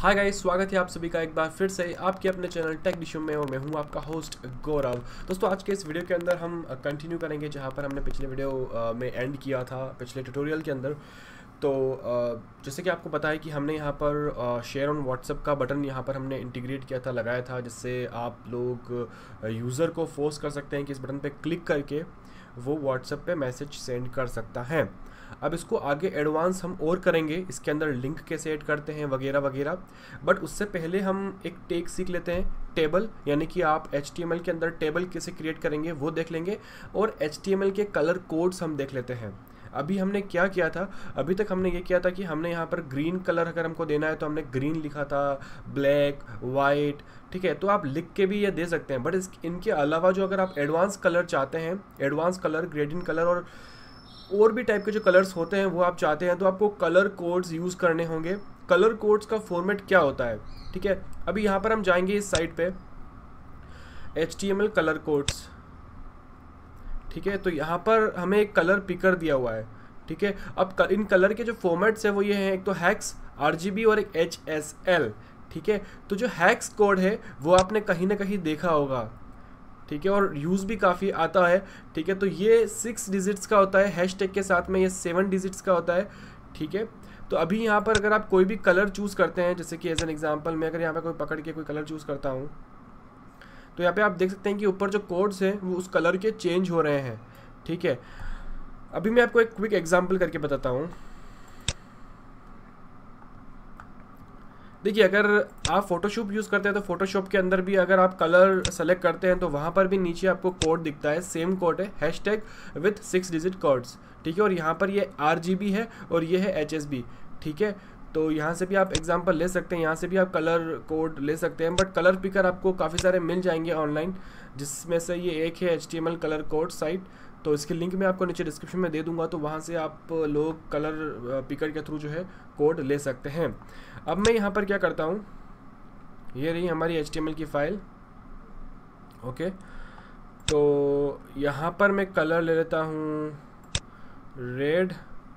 Hi guys, स्वागत है आप सभी का एक बार फिर से आपके अपने चैनल टेक डिशो में और मैं हूं आपका होस्ट गौरव। दोस्तों, आज के इस वीडियो के अंदर हम कंटिन्यू करेंगे जहां पर हमने पिछले वीडियो में एंड किया था, पिछले ट्यूटोरियल के अंदर। तो जैसे कि आपको पता है कि हमने यहाँ पर शेयर ऑन व्हाट्सएप का बटन यहाँ पर हमने इंटीग्रेट किया था, लगाया था, जिससे आप लोग यूज़र को फोर्स कर सकते हैं कि इस बटन पर क्लिक करके वो व्हाट्सएप पे मैसेज सेंड कर सकता है। अब इसको आगे एडवांस हम और करेंगे, इसके अंदर लिंक कैसे ऐड करते हैं वगैरह वगैरह। बट उससे पहले हम एक टेक सीख लेते हैं, टेबल, यानी कि आप HTML के अंदर टेबल कैसे क्रिएट करेंगे वो देख लेंगे, और HTML के कलर कोड्स हम देख लेते हैं। अभी हमने क्या किया था, अभी तक हमने ये किया था कि हमने यहाँ पर ग्रीन कलर अगर हमको देना है तो हमने ग्रीन लिखा था, ब्लैक, वाइट, ठीक है। तो आप लिख के भी ये दे सकते हैं। बट इनके अलावा जो अगर आप एडवांस कलर चाहते हैं, एडवांस कलर, ग्रेडियंट कलर और भी टाइप के जो कलर्स होते हैं वो आप चाहते हैं, तो आपको कलर कोड्स यूज़ करने होंगे। कलर कोड्स का फॉर्मेट क्या होता है, ठीक है। अभी यहाँ पर हम जाएंगे इस साइट पे, HTML कलर कोड्स, ठीक है। तो यहाँ पर हमें एक कलर पिकर दिया हुआ है, ठीक है। अब इन कलर के जो फॉर्मेट्स है वो ये हैं, एक तो हेक्स, RGB और एक HSL, ठीक है। तो जो हेक्स कोड है वो आपने कहीं ना कहीं देखा होगा, ठीक है, और यूज़ भी काफ़ी आता है, ठीक है। तो ये 6 डिजिट्स का होता है, हैशटैग के साथ में ये 7 डिजिट्स का होता है, ठीक है। तो अभी यहाँ पर अगर आप कोई भी कलर चूज़ करते हैं, जैसे कि एज एन एग्जांपल मैं अगर यहाँ पे कोई पकड़ के कोई कलर चूज़ करता हूँ, तो यहाँ पे आप देख सकते हैं कि ऊपर जो कोड्स हैं वो उस कलर के चेंज हो रहे हैं, ठीक है। अभी मैं आपको एक क्विक एग्जाम्पल करके बताता हूँ। देखिए, अगर आप फोटोशॉप यूज़ करते हैं तो फोटोशॉप के अंदर भी अगर आप कलर सेलेक्ट करते हैं तो वहाँ पर भी नीचे आपको कोड दिखता है, सेम कोड है, हैशटैग विथ 6 डिजिट कोड्स, ठीक है। और यहाँ पर ये RGB है और ये है HSB, ठीक है। तो यहाँ से भी आप एग्जांपल ले सकते हैं, यहाँ से भी आप कलर कोड ले सकते हैं। बट कलर पिकर आपको काफ़ी सारे मिल जाएंगे ऑनलाइन, जिसमें से ये एक है HTML कलर कोड साइट। तो इसकी लिंक मैं आपको नीचे डिस्क्रिप्शन में दे दूंगा, तो वहाँ से आप लोग कलर पिकर के थ्रू जो है कोड ले सकते हैं। अब मैं यहाँ पर क्या करता हूँ, ये रही हमारी HTML की फाइल, ओके। तो यहाँ पर मैं कलर ले लेता हूँ रेड,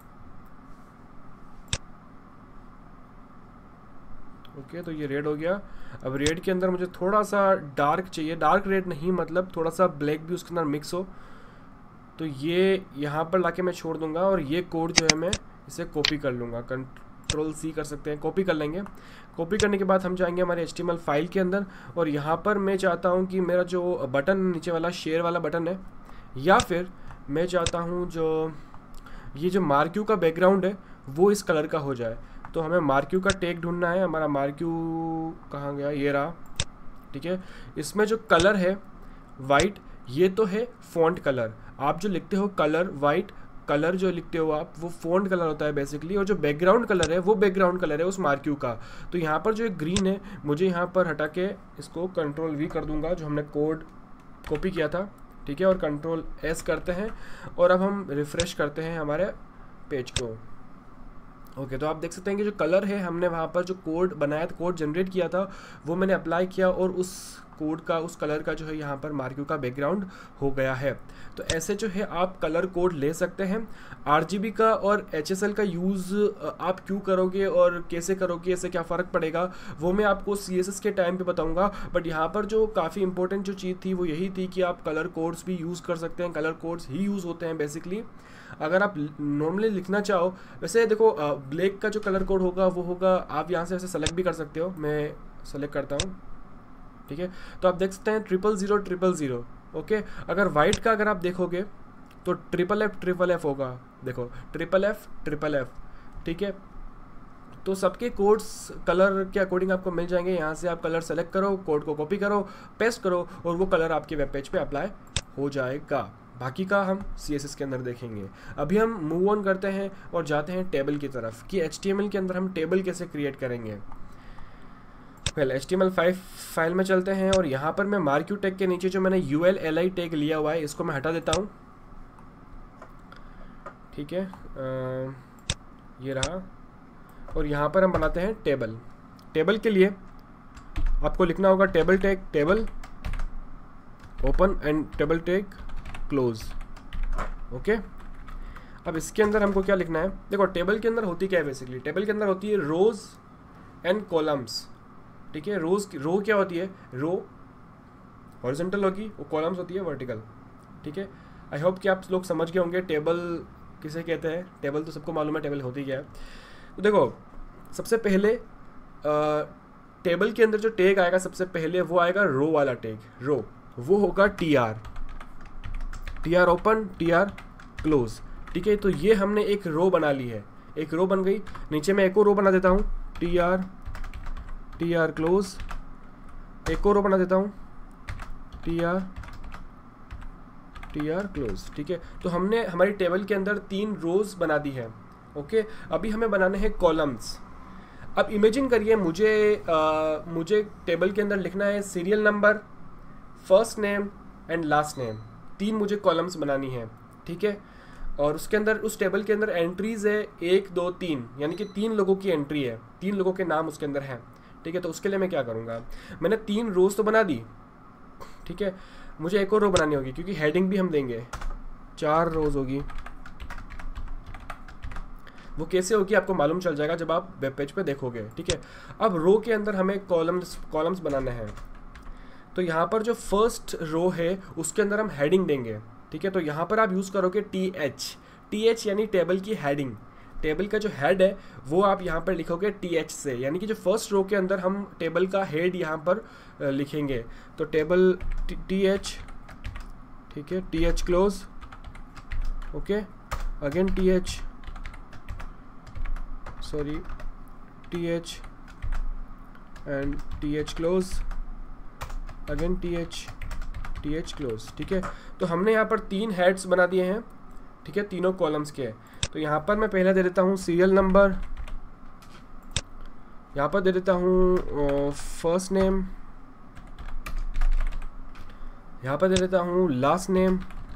ओके। तो ये रेड हो गया। अब रेड के अंदर मुझे थोड़ा सा डार्क चाहिए, डार्क रेड नहीं, मतलब थोड़ा सा ब्लैक भी उसके अंदर मिक्स हो। तो ये यहाँ पर लाके मैं छोड़ दूंगा, और ये कोड जो है मैं इसे कॉपी कर लूँगा, Ctrl+C कर सकते हैं, कॉपी कर लेंगे। कॉपी करने के बाद हम जाएंगे हमारे HTML फाइल के अंदर, और यहाँ पर मैं चाहता हूँ कि मेरा जो बटन नीचे वाला शेयर वाला बटन है, या फिर मैं चाहता हूँ जो ये जो मार्क्यू का बैकग्राउंड है वो इस कलर का हो जाए। तो हमें मार्क्यू का टैग ढूंढना है, हमारा मार्क्यू कहाँ गया, ये रहा, ठीक है। इसमें जो कलर है वाइट, ये तो है फ़ॉन्ट कलर। आप जो लिखते हो कलर, वाइट कलर जो लिखते हो आप, वो फ़ॉन्ट कलर होता है बेसिकली, और जो बैकग्राउंड कलर है वो बैकग्राउंड कलर है उस मार्क्यू का। तो यहाँ पर जो एक ग्रीन है, मुझे यहाँ पर हटा के इसको Ctrl+V कर दूंगा, जो हमने कोड कॉपी किया था, ठीक है। और Ctrl+S करते हैं, और अब हम रिफ़्रेश करते हैं हमारे पेज को, ओके। तो आप देख सकते हैं कि जो कलर है, हमने वहाँ पर जो कोड बनाया था, कोड जनरेट किया था, वो मैंने अप्लाई किया, और उस कोड का, उस कलर का जो है यहाँ पर मार्क्यू का बैकग्राउंड हो गया है। तो ऐसे जो है आप कलर कोड ले सकते हैं। RGB का और HSL का यूज़ आप क्यों करोगे और कैसे करोगे, इससे क्या फ़र्क पड़ेगा, वो मैं आपको CSS के टाइम पे बताऊंगा। बट यहाँ पर जो काफ़ी इंपॉर्टेंट जो चीज़ थी वो यही थी कि आप कलर कोड्स भी यूज़ कर सकते हैं। कलर कोड्स ही यूज़ होते हैं बेसिकली, अगर आप नॉर्मली लिखना चाहो। वैसे देखो, ब्लैक का जो कलर कोड होगा वो होगा, आप यहाँ से वैसे सेलेक्ट भी कर सकते हो, मैं सेलेक्ट करता हूँ, ठीक है। तो आप देख सकते हैं 00000, ओके। अगर वाइट का अगर आप देखोगे तो FFF होगा, देखो FFF, ठीक है। तो सबके कोड्स कलर के अकॉर्डिंग आपको मिल जाएंगे। यहाँ से आप कलर सेलेक्ट करो, कोड को कॉपी करो, पेस्ट करो, और वो कलर आपके वेब पेज पे अप्लाई हो जाएगा। बाकी का हम CSS के अंदर देखेंगे। अभी हम मूव ऑन करते हैं और जाते हैं टेबल की तरफ, कि HTML के अंदर हम टेबल कैसे क्रिएट करेंगे। पहले HTML5 फाइल में चलते हैं, और यहाँ पर मैं मार्क्यू टैग के नीचे जो मैंने ULLI टैग लिया हुआ है, इसको मैं हटा देता हूँ, ठीक है। ये रहा, और यहाँ पर हम बनाते हैं टेबल। टेबल के लिए आपको लिखना होगा table tag, table open and table tag close, okay. अब इसके अंदर हमको क्या लिखना है, देखो टेबल के अंदर होती क्या है बेसिकली, टेबल के अंदर होती है रोज़ एंड कॉलम्स, ठीक है। रो क्या होती है, रो हॉरिजॉन्टल होगी, वो कॉलम्स होती है वर्टिकल, ठीक है। आई होप कि आप लोग समझ गए होंगे टेबल किसे कहते हैं। टेबल तो सबको मालूम है टेबल होती क्या है। तो देखो सबसे पहले टेबल के अंदर जो टैग आएगा सबसे पहले वो आएगा रो वाला टैग, रो वो होगा T R open T R close, ठीक है। तो ये हमने एक रो बना ली है, एक रो बन गई। नीचे मैं एक और रो बना देता हूँ, टी आर क्लोज, एक और रो बना देता हूँ टी आर क्लोज, ठीक है। तो हमने हमारी टेबल के अंदर 3 रोज बना दी है, ओके। अभी हमें बनाने हैं कॉलम्स। अब इमेजिन करिए मुझे टेबल के अंदर लिखना है serial number, first name and last name, 3 मुझे कॉलम्स बनानी है, ठीक है। और उसके अंदर उस टेबल के अंदर एंट्रीज है 1 2 3, यानी कि 3 लोगों की एंट्री है, 3 लोगों के नाम उसके अंदर हैं, ठीक है। तो उसके लिए मैं क्या करूँगा, मैंने 3 रोज तो बना दी, ठीक है। मुझे एक और रो बनानी होगी क्योंकि हेडिंग भी हम देंगे, 4 रोज होगी। वो कैसे होगी आपको मालूम चल जाएगा जब आप वेब पेज पे देखोगे, ठीक है। अब रो के अंदर हमें कॉलम्स बनाने हैं। तो यहाँ पर जो फर्स्ट रो है उसके अंदर हम हेडिंग देंगे, ठीक है। तो यहाँ पर आप यूज़ करोगे टी एच यानी टेबल की हेडिंग। टेबल का जो हेड है वो आप यहाँ पर लिखोगे TH से, यानी कि जो फर्स्ट रो के अंदर हम टेबल का हेड यहाँ पर लिखेंगे। तो टेबल TH, ठीक है, TH close, okay, again TH, sorry TH and TH close, again TH close, ठीक है। तो हमने यहाँ पर 3 हेड्स बना दिए हैं, ठीक है, तीनों कॉलम्स के। तो यहाँ पर मैं पहले दे देता हूँ सीरियल नंबर, यहाँ पर दे देता हूँ फर्स्ट नेम, यहाँ पर दे देता हूँ लास्ट नेम,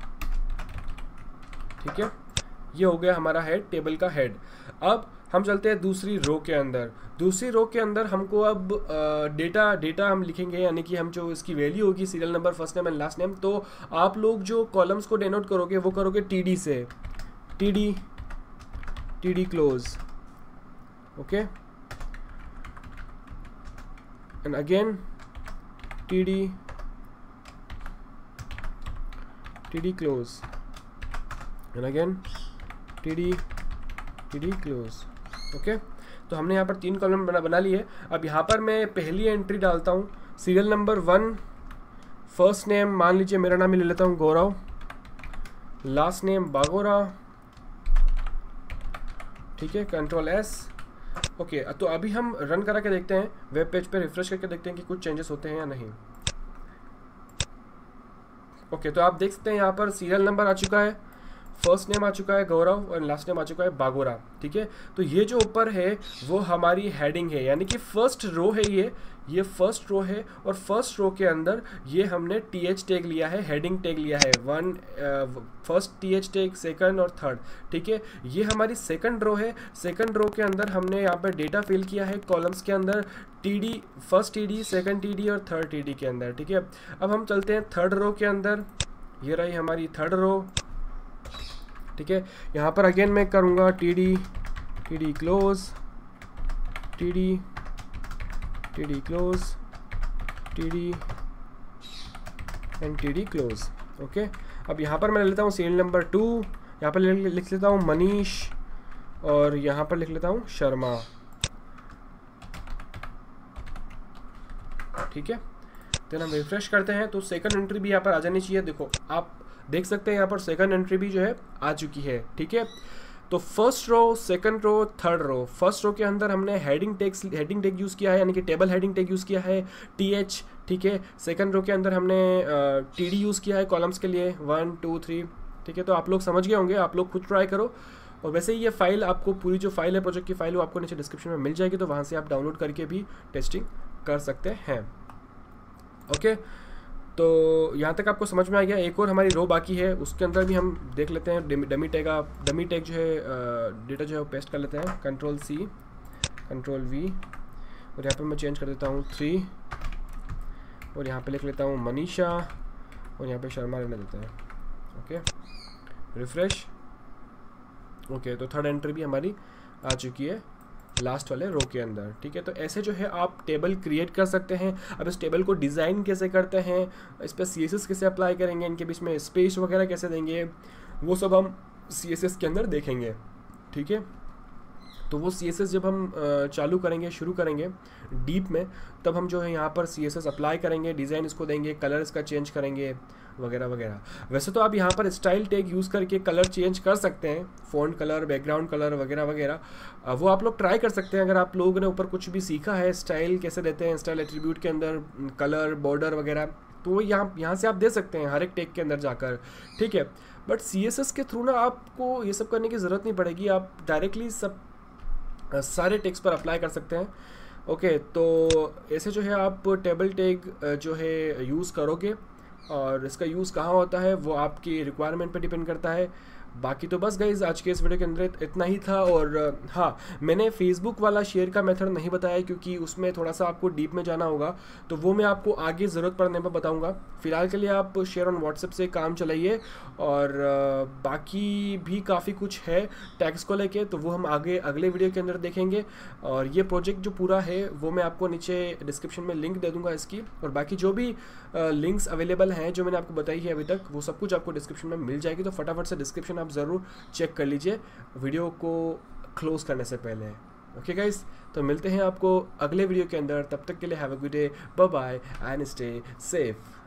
ठीक है। ये हो गया हमारा हेड, टेबल का हेड। अब हम चलते हैं दूसरी रो के अंदर। दूसरी रो के अंदर हमको अब डेटा हम लिखेंगे, यानी कि हम जो इसकी वैल्यू होगी serial number, first name and last name. तो आप लोग जो कॉलम्स को डिनोट करोगे वो करोगे TD से, TD close, okay, and again TD close, and again TD close, okay. तो हमने यहाँ पर 3 कॉलम बना लिए। अब यहाँ पर मैं पहली एंट्री डालता हूँ सीरियल नंबर 1, फर्स्ट नेम मान लीजिए मेरा नाम ही ले लेता हूँ गौरव, लास्ट नेम बागोरा, ठीक है, कंट्रोल S, ओके। तो अभी हम रन करा के देखते हैं, वेब पेज पे रिफ्रेश करके देखते हैं कि कुछ चेंजेस होते हैं या नहीं। ओके, तो आप देख सकते हैं यहाँ पर सीरियल नंबर आ चुका है, फर्स्ट नेम आ चुका है गौरव और लास्ट नेम आ चुका है बागोरा, ठीक है। तो ये जो ऊपर है वो हमारी हेडिंग है, यानी कि फर्स्ट रो है, ये फर्स्ट रो है। और फर्स्ट रो के अंदर ये हमने TH टैग लिया है, हेडिंग टैग लिया है, फर्स्ट TH टैग, सेकंड और थर्ड, ठीक है। ये हमारी सेकंड रो है। सेकंड रो के अंदर हमने यहाँ पर डेटा फिल किया है कॉलम्स के अंदर, TD, first TD, second TD और थर्ड TD के अंदर, ठीक है। अब हम चलते हैं थर्ड रो के अंदर, ये रही हमारी थर्ड रो, ठीक है। यहाँ पर अगेन मैं करूँगा TD close, TD close, TD and TD close, okay. अब यहाँ पर मैं ले लेता हूँ सीरियल नंबर 2, यहाँ पर लिख लेता हूँ मनीष और यहाँ पर लिख लेता हूँ शर्मा, ठीक है। देन हम रिफ्रेश करते हैं तो सेकंड एंट्री भी यहाँ पर आ जानी चाहिए। देखो आप देख सकते हैं यहाँ पर सेकंड एंट्री भी जो है आ चुकी है, ठीक है। तो first row, second row, third row. First row के अंदर हमने हेडिंग टैग यूज़ किया है, यानी कि टेबल हेडिंग टैग यूज़ किया है TH, ठीक है। सेकंड रो के अंदर हमने TD यूज़ किया है कॉलम्स के लिए 1 2 3, ठीक है। तो आप लोग समझ गए होंगे, आप लोग खुद ट्राई करो। और वैसे ही ये फाइल आपको, पूरी जो फाइल है प्रोजेक्ट की फाइल, वो आपको नीचे डिस्क्रिप्शन में मिल जाएगी, तो वहाँ से आप डाउनलोड करके भी टेस्टिंग कर सकते हैं, ओके। तो यहाँ तक आपको समझ में आ गया। एक और हमारी रो बाकी है, उसके अंदर भी हम देख लेते हैं डमी टैग जो है, डेटा जो है वो पेस्ट कर लेते हैं, कंट्रोल-C, कंट्रोल-V, और यहाँ पर मैं चेंज कर देता हूँ 3, और यहाँ पे लिख लेता हूँ मनीषा, और यहाँ पे शर्मा रहने देते हैं, ओके। Refresh, okay. तो थर्ड एंट्री भी हमारी आ चुकी है लास्ट वाले रो के अंदर। ठीक है, तो ऐसे जो है आप टेबल क्रिएट कर सकते हैं। अब इस टेबल को डिज़ाइन कैसे करते हैं, इस पर CSS कैसे अप्लाई करेंगे, इनके बीच में स्पेस वगैरह कैसे देंगे, वो सब हम CSS के अंदर देखेंगे। ठीक है, तो वो CSS जब हम चालू करेंगे, शुरू करेंगे डीप में, तब हम जो है यहाँ पर CSS अप्लाई करेंगे, डिज़ाइन इसको देंगे, कलर इसका चेंज करेंगे वगैरह वगैरह। वैसे तो आप यहाँ पर स्टाइल टैग यूज़ करके कलर चेंज कर सकते हैं, फ़ॉन्ट कलर, बैकग्राउंड कलर वगैरह वगैरह। वो आप लोग ट्राई कर सकते हैं अगर आप लोगों ने ऊपर कुछ भी सीखा है, स्टाइल कैसे देते हैं, स्टाइल एट्रीब्यूट के अंदर कलर, बॉर्डर वगैरह, तो वो यहाँ से आप दे सकते हैं हर एक टैग के अंदर जाकर। ठीक है, बट CSS के थ्रू ना आपको ये सब करने की ज़रूरत नहीं पड़ेगी, आप डायरेक्टली सब सारे टेक्स्ट पर अप्लाई कर सकते हैं। ओके, तो ऐसे जो है आप टेबल टैग जो है यूज़ करोगे, और इसका यूज़ कहाँ होता है वो आपकी रिक्वायरमेंट पे डिपेंड करता है। बाकी तो बस गाइज आज के इस वीडियो के अंदर इतना ही था। और हाँ, मैंने फेसबुक वाला शेयर का मेथड नहीं बताया क्योंकि उसमें थोड़ा सा आपको डीप में जाना होगा, तो वो मैं आपको आगे ज़रूरत पड़ने पर बताऊंगा। फिलहाल के लिए आप शेयर ऑन व्हाट्सएप से काम चलाइए, और बाकी भी काफ़ी कुछ है टैग्स को लेके, तो वो हम आगे अगले वीडियो के अंदर देखेंगे। और ये प्रोजेक्ट जो पूरा है वो मैं आपको नीचे डिस्क्रिप्शन में लिंक दे दूँगा इसकी, और बाकी जो भी लिंक्स अवेलेबल हैं जो मैंने आपको बताई है अभी तक, वो सब कुछ आपको डिस्क्रिप्शन में मिल जाएगी। तो फटाफट से डिस्क्रिप्शन आप ज़रूर चेक कर लीजिए वीडियो को क्लोज करने से पहले। ओके गाइस, तो मिलते हैं आपको अगले वीडियो के अंदर, तब तक के लिए have a good day, bye bye and stay safe.